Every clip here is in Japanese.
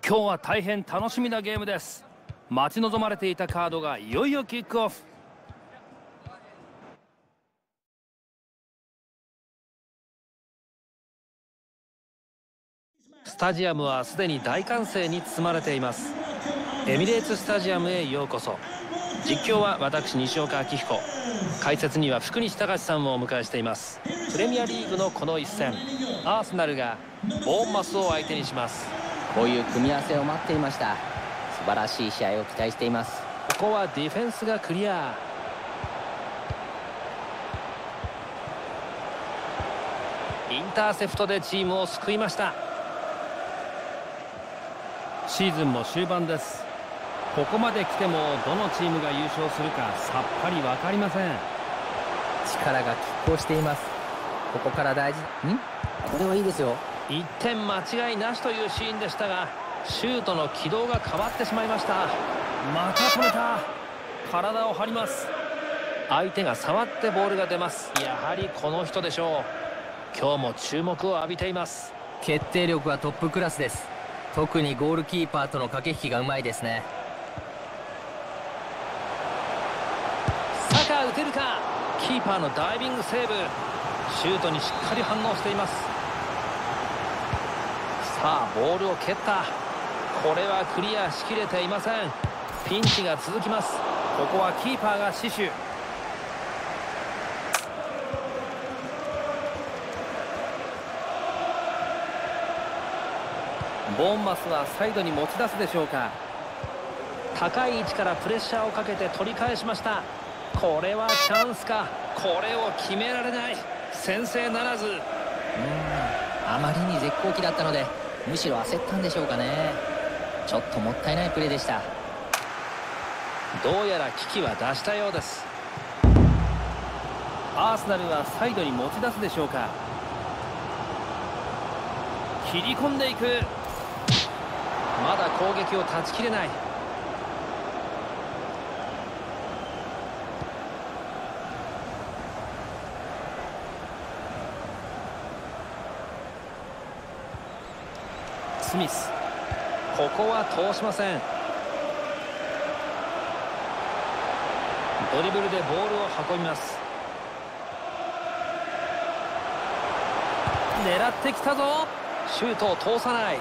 今日は大変楽しみなゲームです。待ち望まれていたカードがいよいよキックオフ。スタジアムはすでに大歓声に包まれています。エミレーツスタジアムへようこそ。実況は私西岡明彦、解説には福西隆さんをお迎えしています。プレミアリーグのこの一戦、アーセナルがボーンマスを相手にします。 こういう組み合わせを待っていました。素晴らしい試合を期待しています。 ここはディフェンスがクリア。インターセプトでチームを救いました。シーズンも終盤です。ここまで来てもどのチームが優勝するかさっぱり分かりません。 力が拮抗しています。ここから大事。これはいいですよ。 1点間違いなしというシーンでしたが、シュートの軌道が変わってしまいました。また止めた。体を張ります。相手が触ってボールが出ます。やはりこの人でしょう。今日も注目を浴びています。 決定力はトップクラスです。特にゴールキーパーとの駆け引きがうまいですね。 サカ打てるか。キーパーのダイビングセーブ。シュートにしっかり反応しています。さあボールを蹴った。これはクリアしきれていません。ピンチが続きます。ここはキーパーが死守。ボーンマスはサイドに持ち出すでしょうか。高い位置からプレッシャーをかけて取り返しました。これはチャンスか。これを決められない。先制ならず。 あまりに絶好機だったのでむしろ焦ったんでしょうかね。ちょっともったいないプレーでした。 どうやら危機は脱したようです。アーセナルはサイドに持ち出すでしょうか。切り込んでいく。まだ攻撃を断ち切れない。スミス、ここは通しません。ドリブルでボールを運びます。狙ってきたぞ。シュートを通さない。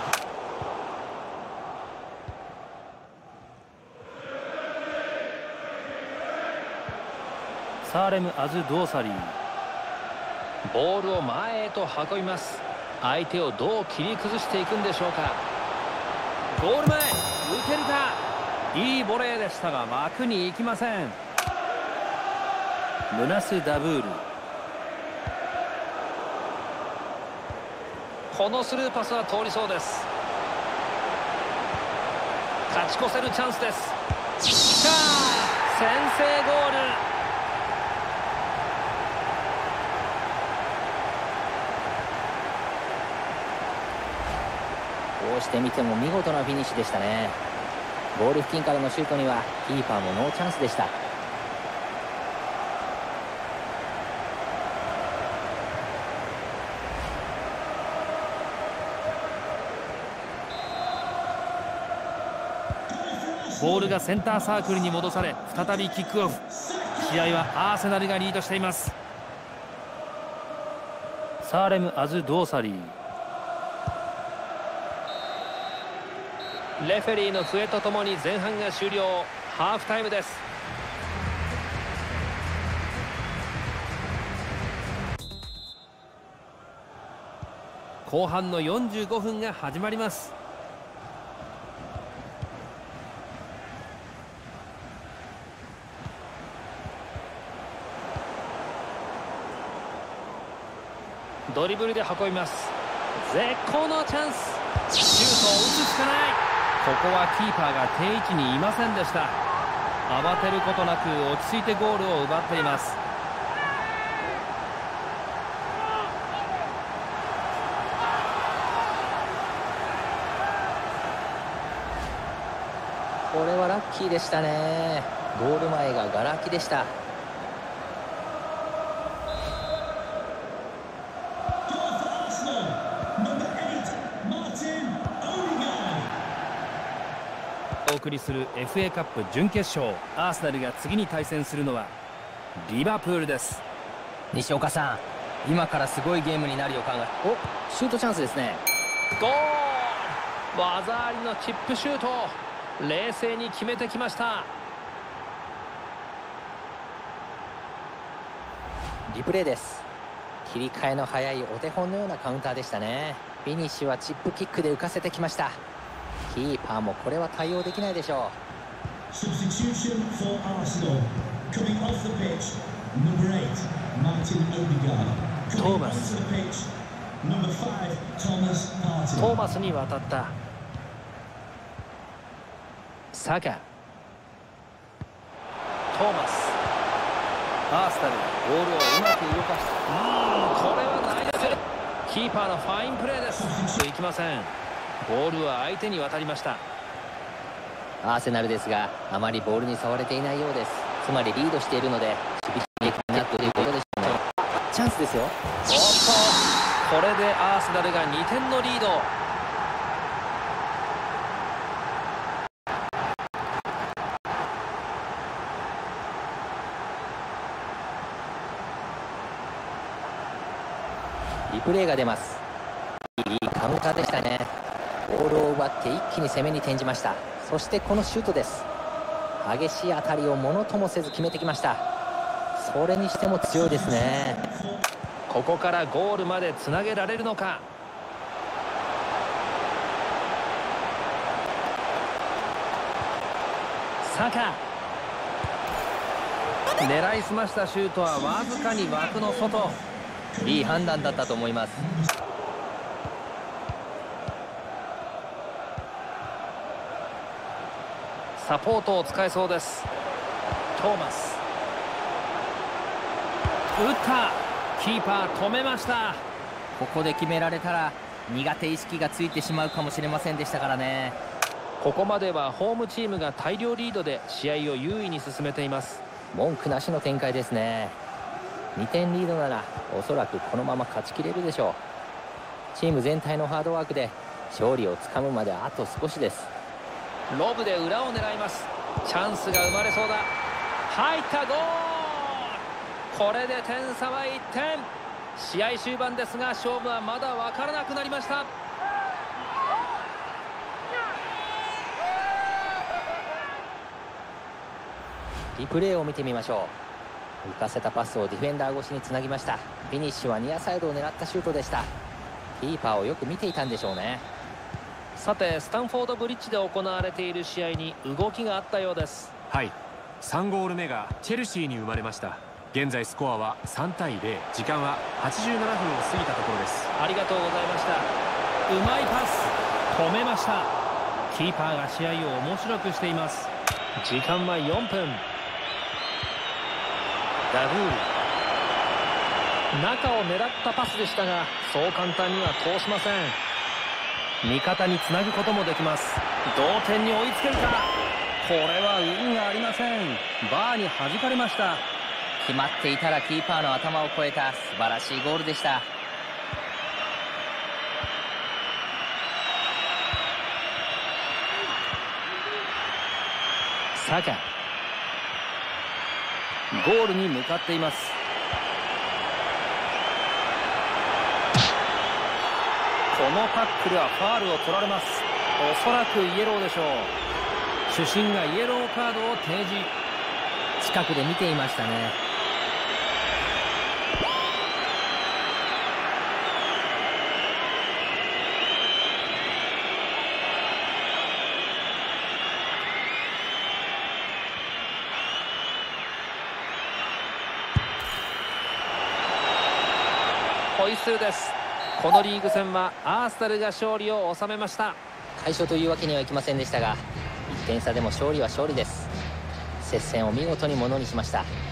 サーレム・アズ・ドーサリー、ボールを前へと運びます。相手をどう切り崩していくんでしょうか。ゴール前、打てるか。いいボレーでしたが枠に行きません。ムナス・ダブール、このスルーパスは通りそうです。勝ち越せるチャンスです。来た、先制ゴール。 こうして見ても見事なフィニッシュでしたね。ゴール付近からのシュートにはキーパーもノーチャンスでした。 ボールがセンターサークルに戻され再びキックオフ。試合はアーセナルがリードしています。サーレム・アズ・ドーサリー、レフェリーの笛とともに前半が終了。ハーフタイムです。後半の45分が始まります。ドリブルで運びます。絶好のチャンス。シュートを打つしかない。ここはキーパーが定位置にいませんでした。慌てることなく落ち着いてゴールを奪っています。 これはラッキーでしたね。ゴール前がガラ空きでした。 お送りする FA カップ準決勝、アーセナルが次に対戦するのはリバプールです。 西岡さん、今からすごいゲームになる予感が。お、シュートチャンスですね。 ゴール、技ありのチップシュート、冷静に決めてきました。 リプレイです。切り替えの早いお手本のようなカウンターでしたね。フィニッシュはチップキックで浮かせてきました。キーパーもこれは対応できないでしょう。 トーマスに渡った。サカ、トーマス、アーセナルボールをうまく動かした。これはナイス。キーパーのファインプレーです。いきません。ボールは相手に渡りました。 アーセナルですが、あまりボールに触れていないようです。つまりリードしているので守備になっていることでしょうね。チャンスですよ。おっと、 これでアーセナルが2点のリード。 リプレイが出ます。いいカウンターでしたね。ボールを奪って一気に攻めに転じました。そしてこのシュートです。激しい当たりをものともせず決めてきました。それにしても強いですね。 ここからゴールまでつなげられるのか。サカ、狙いすましたシュートはわずかに枠の外。 いい判断だったと思います。 サポートを使えそうです。トーマス、打った。キーパー止めました。 ここで決められたら苦手意識がついてしまうかもしれませんでしたからね。 ここまではホームチームが大量リードで試合を優位に進めています。 文句なしの展開ですね。2点リードならおそらくこのまま勝ちきれるでしょう。チーム全体のハードワークで勝利をつかむまであと少しです。 ロブで裏を狙います。チャンスが生まれそうだ。入った。ゴール。これで点差は1点。試合終盤ですが勝負はまだ分からなくなりました。 リプレイを見てみましょう。浮かせたパスをディフェンダー越しにつなぎました。フィニッシュはニアサイドを狙ったシュートでした。キーパーをよく見ていたんでしょうね。 さて、スタンフォードブリッジで行われている試合に動きがあったようです。 はい、3ゴール目がチェルシーに生まれました。現在スコアは3対0、時間は87分を過ぎたところです。 ありがとうございました。うまいパス、止めました。キーパーが試合を面白くしています。時間は4分。ダグール、中を狙ったパスでしたがそう簡単には通しません。味方につなぐこともできます。同点に追いつけるか。これは運がありません。バーに弾かれました。 決まっていたらキーパーの頭を越えた素晴らしいゴールでした。 サカ、ゴールに向かっています。このタックルはファールを取られます。おそらくイエローでしょう。主審がイエローカードを提示。 近くで見ていましたね。 ホイッスルです。このリーグ戦はアーセナルが勝利を収めました。 快勝というわけにはいきませんでしたが、1点差でも勝利は勝利です。接戦を見事にものにしました。